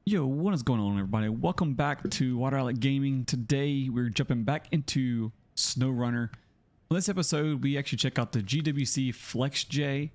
Yo, what is going on, everybody? Welcome back to Water Outlet Gaming. Today we're jumping back into SnowRunner. On this episode, we actually check out the GWC Flex J,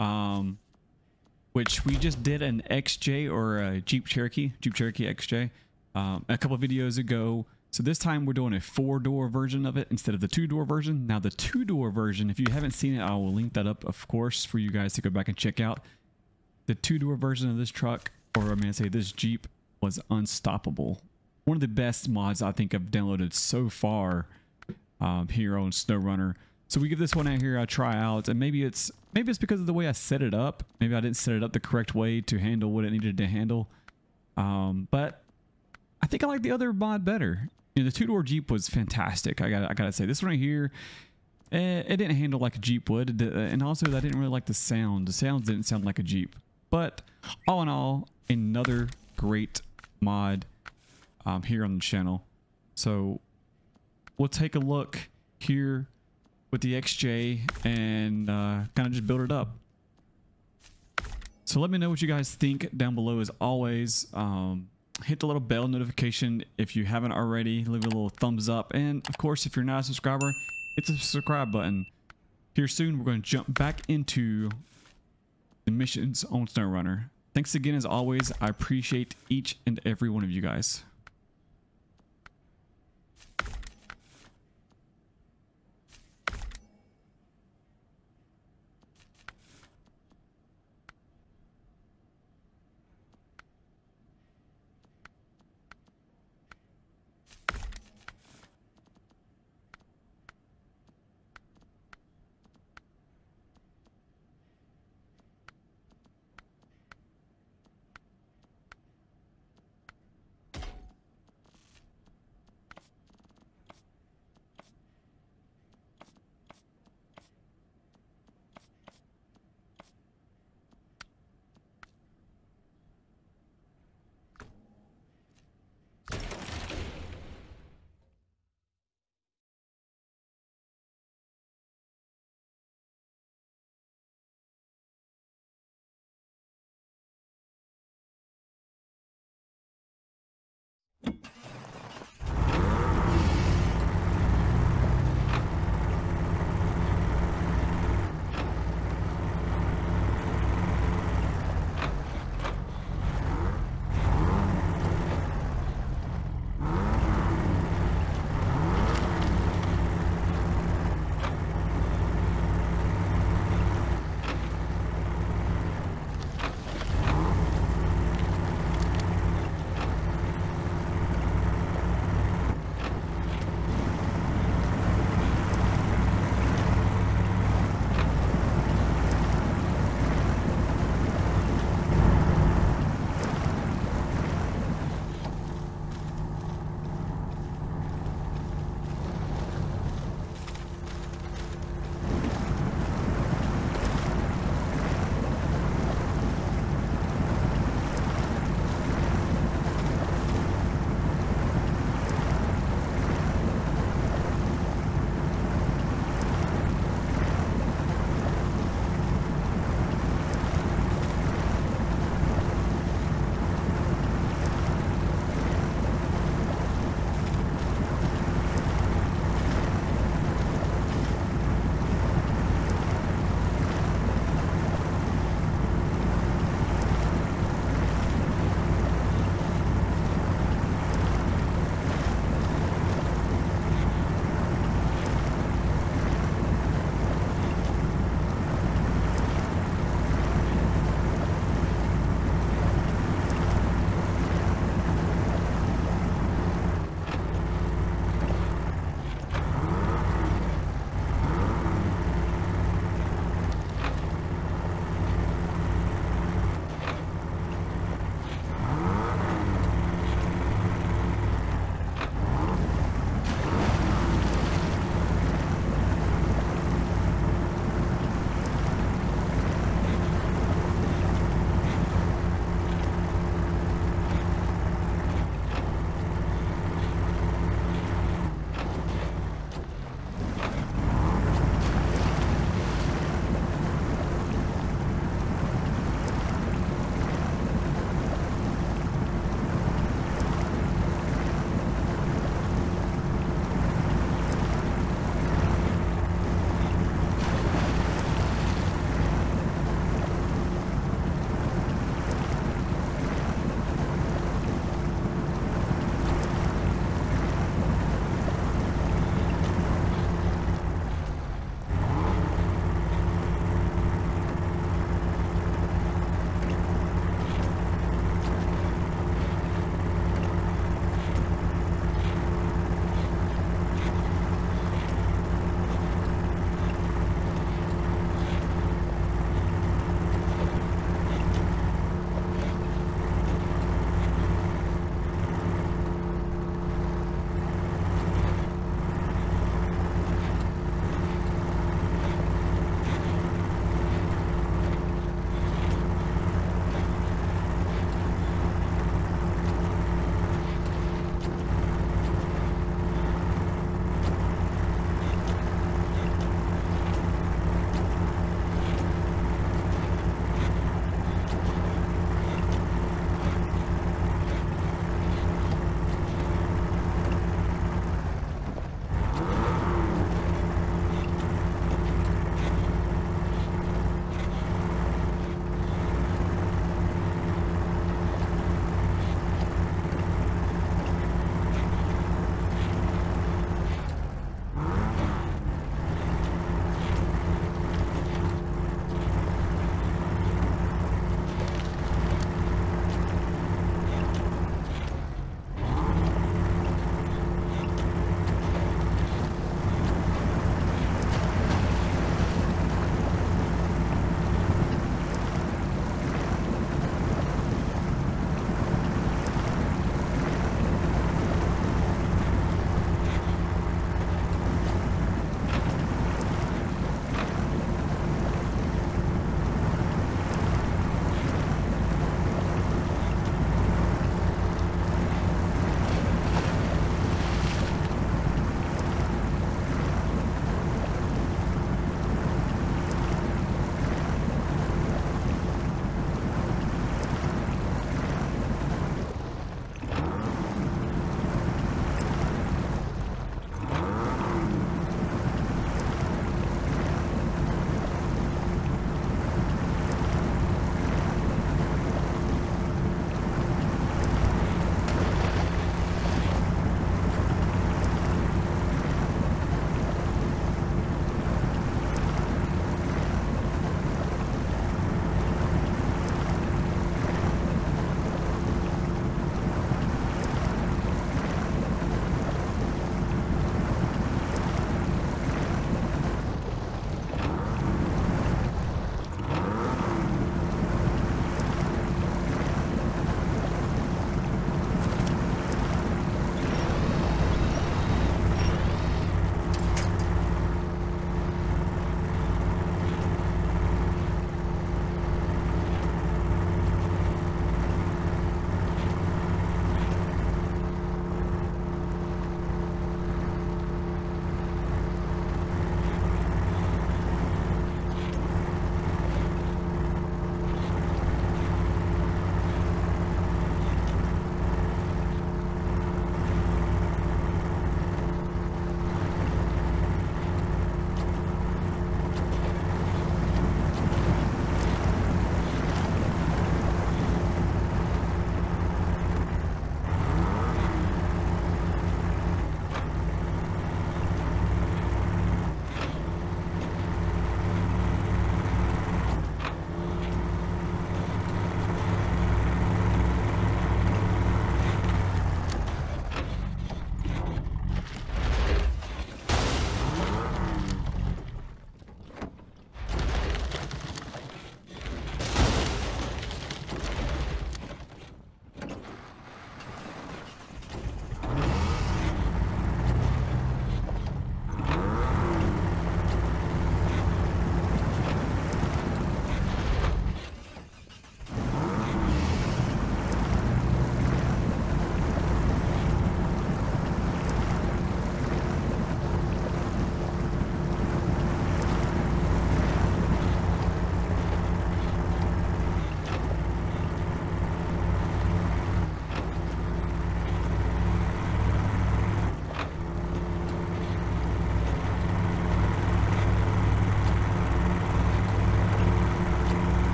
which we just did an XJ or a Jeep Cherokee XJ a couple of videos ago. So this time we're doing a 4-door version of it instead of the 2-door version. Now the 2-door version, if you haven't seen it, I will link that up, of course, for you guys to go back and check out. The 2-door version of this truck, or I'm gonna say this Jeep, was unstoppable. One of the best mods I think I've downloaded so far here on SnowRunner. So we give this one out here a try out, and maybe it's because of the way I set it up. Maybe I didn't set it up the correct way to handle what it needed to handle. But I think I like the other mod better. You know, the 2-door Jeep was fantastic. I gotta say, this one right here, it didn't handle like a Jeep would, and also I didn't really like the sound. The sounds didn't sound like a Jeep. But all in all, another great mod here on the channel. So we'll take a look here with the XJ and kind of just build it up. So let me know what you guys think down below. As always, hit the little bell notification if you haven't already. Leave a little thumbs up, and of course, if you're not a subscriber, hit the subscribe button. Here soon we're going to jump back into the missions on SnowRunner. Thanks again, as always. I appreciate each and every one of you guys.